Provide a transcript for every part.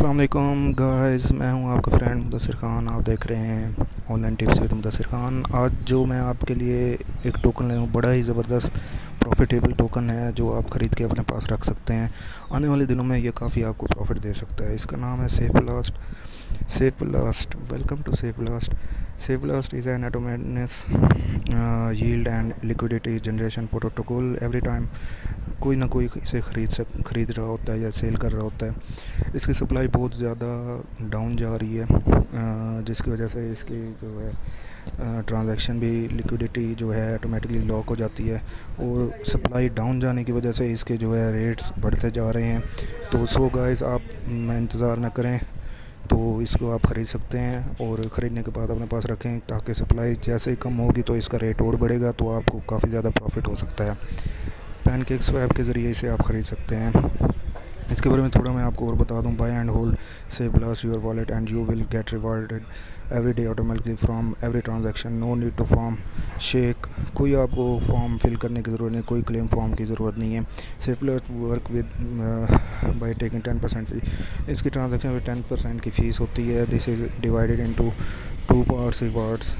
अस्सलाम वालेकुम गाइस, मैं हूं आपका फ्रेंड मुदस्सिर खान। आप देख रहे हैं online tips with Mudassir Khan. आज जो मैं आपके लिए एक टोकन लाया हूं, बड़ा ही ज़बरदस्त प्रॉफिटेबल टोकन है जो आप ख़रीद के अपने पास रख सकते हैं। आने वाले दिनों में ये काफ़ी आपको प्रॉफिट दे सकता है। इसका नाम है Safe Blast. Safe Blast, welcome to Safe Blast. Safe Blast is an automatic yield and liquidity generation protocol. Every time कोई ना कोई इसे ख़रीद रहा होता है या सेल कर रहा होता है। इसकी सप्लाई बहुत ज़्यादा डाउन जा रही है, जिसकी वजह से इसकी जो है ट्रांजैक्शन भी, लिक्विडिटी जो है ऑटोमेटिकली लॉक हो जाती है। और सप्लाई डाउन जाने की वजह से इसके जो है रेट्स बढ़ते जा रहे हैं। तो सो गाइस, आप इंतज़ार ना करें, तो इसको आप ख़रीद सकते हैं और ख़रीदने के बाद अपने पास रखें, ताकि सप्लाई जैसे ही कम होगी तो इसका रेट और बढ़ेगा, तो आपको काफ़ी ज़्यादा प्रॉफिट हो सकता है। पैनकेक स्वैप के ज़रिए इसे आप ख़रीद सकते हैं। इसके बारे में थोड़ा मैं आपको और बता दूं। Buy and hold Safe Blast your wallet and you will get rewarded every day automatically from every transaction. No need to form shake, कोई आपको फॉर्म फिल करने की ज़रूरत नहीं, कोई क्लेम फॉर्म की ज़रूरत नहीं है। Safe Blast work with by taking 10% fee. इसकी ट्रांजैक्शन में 10% की फ़ीस होती है। This is divided into two parts, rewards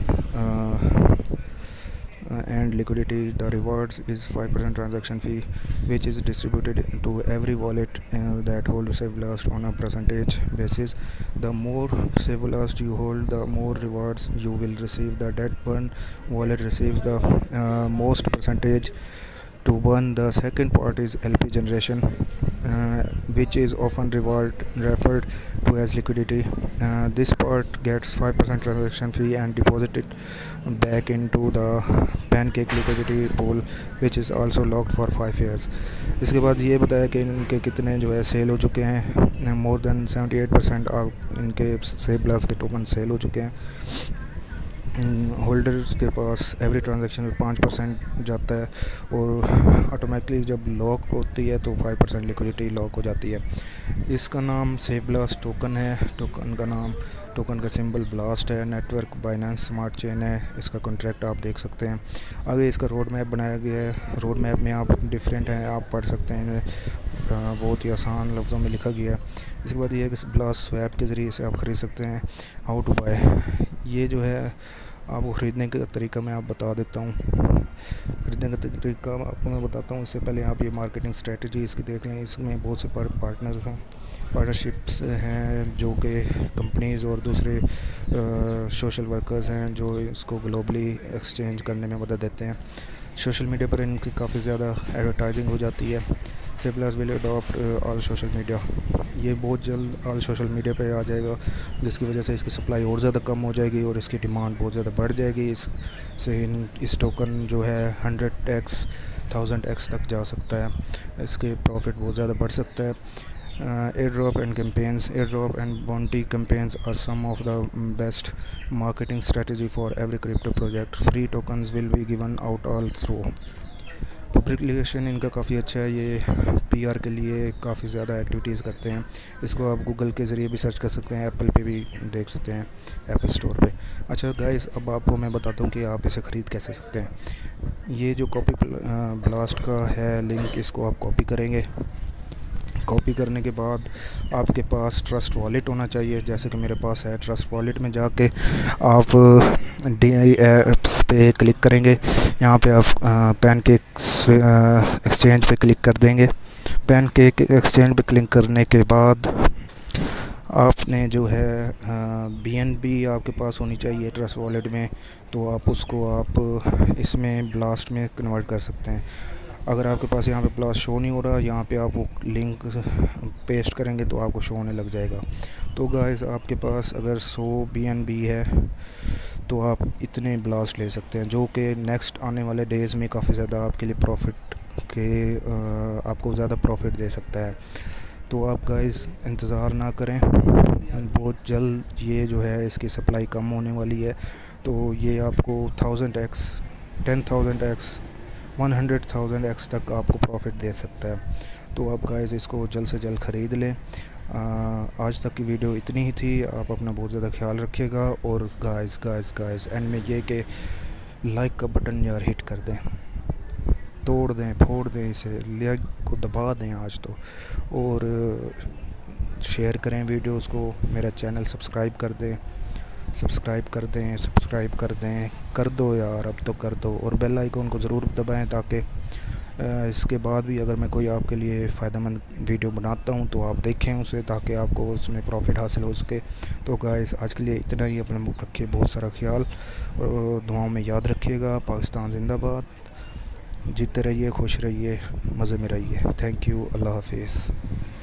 and liquidity. The rewards is 5% transaction fee, which is distributed to every wallet that hold Safe Blast on a percentage basis. The more Safe Blast you hold, the more rewards you will receive. The dead burn wallet receives the most percentage to burn. The second part is LP generation, which is often referred to as liquidity. This part gets 5% transaction fee and deposited back into the pancake liquidity pool, which is also locked for 5 years. इसके बाद ये बताया कि इनके कितने जो है cell हो चुके हैं। मोर देन 78% आप इनके सेफ ब्लास्ट के टोकन सेल हो चुके हैं। होल्डर्स के पास एवरी ट्रांजैक्शन में 5% जाता है, और ऑटोमेटिकली जब लॉक होती है तो 5% लिक्विडिटी लॉक हो जाती है। इसका नाम सेफ ब्लास्ट टोकन है। टोकन का सिंबल ब्लास्ट है। नेटवर्क बाइनेंस स्मार्ट चेन है। इसका कॉन्ट्रैक्ट आप देख सकते हैं। आगे इसका रोड मैप बनाया गया है। रोड मैप में आप डिफरेंट हैं, आप पढ़ सकते हैं, बहुत ही आसान लफ्ज़ों में लिखा गया है। इसके बाद ये है कि ब्लास्ट स्वैप के ज़रिए से आप ख़रीद सकते हैं। हाउ टू बाय, ये जो है आपको ख़रीदने का तरीका मैं आप बता देता हूँ। ख़रीदने का तरीका आपको मैं बताता हूँ। इससे पहले आप ये मार्केटिंग स्ट्रेटजी इसकी देख लें। इसमें बहुत से पार्टनर्स हैं, पार्टनरशिप्स हैं, जो कि कंपनीज़ और दूसरे सोशल वर्कर्स हैं जो इसको ग्लोबली एक्सचेंज करने में मदद देते हैं। सोशल मीडिया पर इनकी काफ़ी ज़्यादा एडवर्टाइजिंग हो जाती है। Safe Blast will adopt all social media, ये बहुत जल्द ऑल सोशल मीडिया पे आ जाएगा, जिसकी वजह से इसकी सप्लाई और ज़्यादा कम हो जाएगी और इसकी डिमांड बहुत ज़्यादा बढ़ जाएगी। इस टोकन जो है 100x 1000x तक जा सकता है। इसके प्रॉफिट बहुत ज़्यादा बढ़ सकता है। Airdrop and campaigns, airdrop and bounty campaigns are some of the best marketing strategy for every crypto project. Free tokens will be given out all through. Publication इनका काफ़ी अच्छा है। ये पीआर के लिए काफ़ी ज़्यादा एक्टिविटीज़ करते हैं। इसको आप गूगल के ज़रिए भी सर्च कर सकते हैं, एप्पल पे भी देख सकते हैं, एप्पल स्टोर पे। अच्छा गाइस, अब आपको मैं बताता हूँ कि आप इसे ख़रीद कैसे सकते हैं। ये जो कॉपी ब्लास्ट का है लिंक, इसको आप कॉपी करेंगे। कॉपी करने के बाद आपके पास ट्रस्ट वॉलेट होना चाहिए, जैसे कि मेरे पास है। ट्रस्ट वॉलेट में जाके आप DI ऐप्स पे क्लिक करेंगे। यहाँ पे आप पैनकेक एक्सचेंज पे क्लिक कर देंगे। पैनकेक एक्सचेंज पे क्लिक करने के बाद आपने जो है BNB आपके पास होनी चाहिए ट्रस्ट वॉलेट में, तो आप उसको आप इसमें ब्लास्ट में कन्वर्ट कर सकते हैं। अगर आपके पास यहाँ पे ब्लास्ट शो नहीं हो रहा, यहाँ पे आप वो लिंक पेस्ट करेंगे तो आपको शो होने लग जाएगा। तो गाइस, आपके पास अगर 100 BNB है तो आप इतने ब्लास्ट ले सकते हैं, जो कि नेक्स्ट आने वाले डेज़ में काफ़ी ज़्यादा आपके लिए आपको ज़्यादा प्रॉफिट दे सकता है। तो आप गाइस इंतज़ार ना करें, बहुत जल्द ये जो है इसकी सप्लाई कम होने वाली है। तो ये आपको 1000x 10,000x 100,000x तक आपको प्रॉफिट दे सकता है। तो आप गाइस इसको जल्द से जल्द ख़रीद लें। आज तक की वीडियो इतनी ही थी। आप अपना बहुत ज़्यादा ख्याल रखिएगा। और गाइस एंड में ये कि लाइक का बटन यार हिट कर दें, तोड़ दें, फोड़ दें, इसे लाइक को दबा दें आज तो। और शेयर करें वीडियोस को, मेरा चैनल सब्सक्राइब कर दें, कर दो यार, अब तो कर दो। और बेल आइकन को ज़रूर दबाएं ताकि इसके बाद भी अगर मैं कोई आपके लिए फ़ायदेमंद वीडियो बनाता हूं तो आप देखें उसे, ताकि आपको उसमें प्रॉफिट हासिल हो सके। तो गाइस आज के लिए इतना ही। अपना मुख रखिए बहुत सारा ख्याल और दुआओं में याद रखिएगा। पाकिस्तान जिंदाबाद। जीते रहिए, खुश रहिए, मज़े में रहिए। Thank you. अल्लाह हाफिज़।